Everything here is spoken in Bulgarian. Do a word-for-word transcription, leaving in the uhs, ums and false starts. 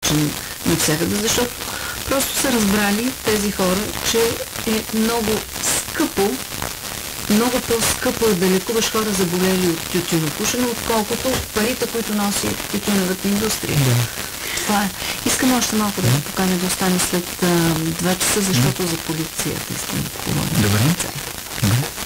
начин навсякъде, защото просто са разбрали тези хора, че е много скъпо, много по-скъпо е да лекуваш хора заболели от тютюнопушене, отколкото парите, които носи тютюневата индустрия. Да. Това е. Искам още малко да поканя да остане след а, два часа, защото за полицията искам да говорим. Добре. Добре.